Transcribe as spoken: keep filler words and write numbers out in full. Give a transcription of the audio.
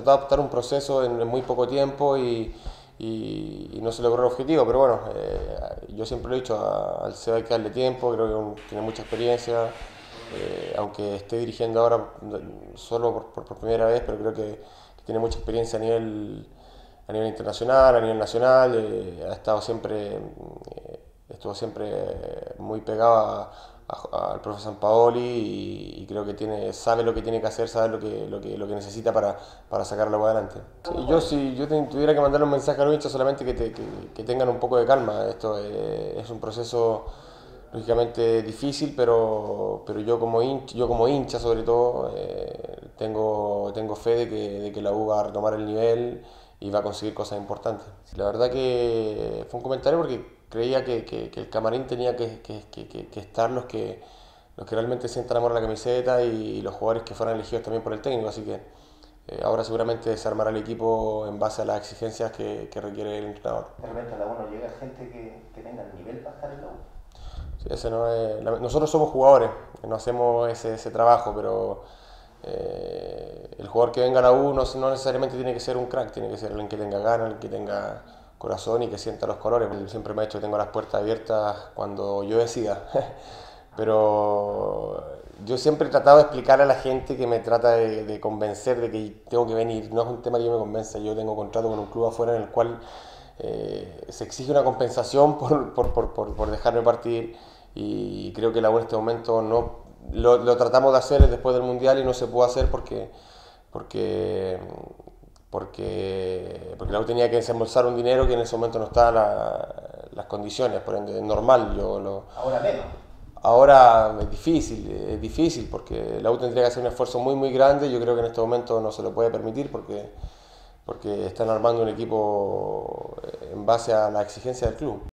trató de adaptar un proceso en, en muy poco tiempo y, y, y no se logró el objetivo, pero bueno, eh, yo siempre lo he dicho, a- al C E O hay que darle tiempo, creo que un- tiene mucha experiencia, eh, aunque esté dirigiendo ahora mm, solo por, por- por primera vez, pero creo que, que tiene mucha experiencia a nivel, a nivel internacional, a nivel nacional, eh, ha estado siempre, mm, eh, estuvo siempre muy pegado a- a- al profe Sampaoli y, y creo que tiene, sabe lo que tiene que hacer, sabe lo que, lo que, lo que necesita para, para sacar la agua adelante. Sí, yo si yo te- tuviera que mandarle un mensaje a los hinchas solamente que, te- que- que tengan un poco de calma. Esto eh, es un proceso lógicamente difícil, pero, pero yo como hincha, yo como hincha sobre todo, eh, tengo, tengo fe de que, de que la U va a retomar el nivel y va a conseguir cosas importantes. La verdad que fue un comentario porque creía que, que- que el camarín tenía que, que- que- que- que estar los que, los que realmente sientan amor a la camiseta y los jugadores que fueran elegidos también por el técnico, así que eh, ahora seguramente se armará el equipo en base a las exigencias que, que requiere el entrenador. De repente a la U no llega gente que, que tenga el nivel para estar en la U. Sí, ese no es- la- nosotros somos jugadores, no hacemos ese, ese trabajo, pero eh, el jugador que venga a la U no, no necesariamente tiene que ser un crack, tiene que ser alguien que tenga ganas, alguien que tenga corazón y que sienta los colores. Siempre me ha dicho que tengo las puertas abiertas cuando yo decida, pero yo siempre he tratado de explicar a la gente que me trata de, de convencer de que tengo que venir. No es un tema que yo me convenza, yo tengo contrato con un club afuera en el cual eh, se exige una compensación por, por, por, por, por dejarme partir y creo que la U en este momento no lo, lo tratamos de hacer después del Mundial y no se pudo hacer porque porque porque, porque la U tenía que desembolsar un dinero que en ese momento no estaban la, las condiciones, por ende es normal. Yo lo, Ahora menos. ahora es difícil, es difícil porque la U tendría que hacer un esfuerzo muy muy grande, yo creo que en este momento no se lo puede permitir porque, porque están armando un equipo en base a la exigencia del club.